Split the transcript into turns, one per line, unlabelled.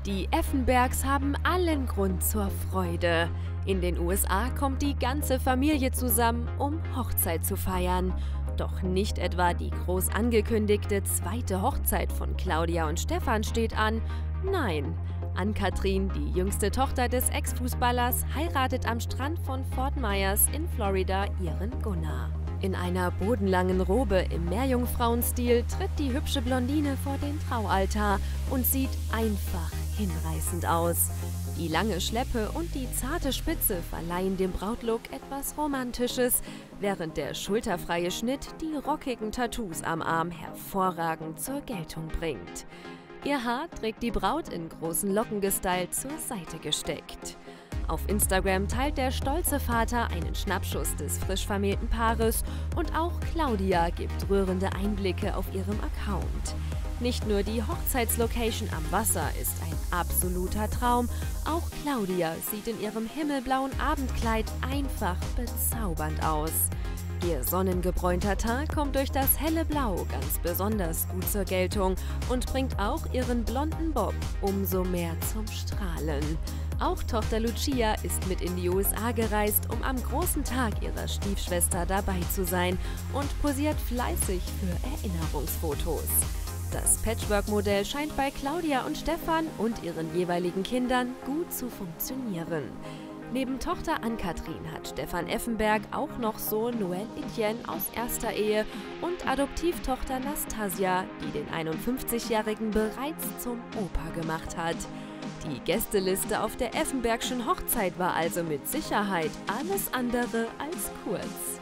Die Effenbergs haben allen Grund zur Freude. In den USA kommt die ganze Familie zusammen, um Hochzeit zu feiern. Doch nicht etwa die groß angekündigte zweite Hochzeit von Claudia und Stefan steht an. Nein, Ann-Kathrin, die jüngste Tochter des Ex-Fußballers, heiratet am Strand von Fort Myers in Florida ihren Gunnar. In einer bodenlangen Robe im Meerjungfrauenstil tritt die hübsche Blondine vor den Traualtar und sieht einfach hinreißend aus. Die lange Schleppe und die zarte Spitze verleihen dem Brautlook etwas Romantisches, während der schulterfreie Schnitt die rockigen Tattoos am Arm hervorragend zur Geltung bringt. Ihr Haar trägt die Braut in großen Locken gestylt zur Seite gesteckt. Auf Instagram teilt der stolze Vater einen Schnappschuss des frisch vermählten Paares und auch Claudia gibt rührende Einblicke auf ihrem Account. Nicht nur die Hochzeitslocation am Wasser ist ein absoluter Traum, auch Claudia sieht in ihrem himmelblauen Abendkleid einfach bezaubernd aus. Ihr sonnengebräunter Teint kommt durch das helle Blau ganz besonders gut zur Geltung und bringt auch ihren blonden Bob umso mehr zum Strahlen. Auch Tochter Lucia ist mit in die USA gereist, um am großen Tag ihrer Stiefschwester dabei zu sein und posiert fleißig für Erinnerungsfotos. Das Patchwork-Modell scheint bei Claudia und Stefan und ihren jeweiligen Kindern gut zu funktionieren. Neben Tochter Ann-Kathrin hat Stefan Effenberg auch noch Sohn Noel Etienne aus erster Ehe und Adoptivtochter Nastasia, die den 51-Jährigen bereits zum Opa gemacht hat. Die Gästeliste auf der Effenbergschen Hochzeit war also mit Sicherheit alles andere als kurz.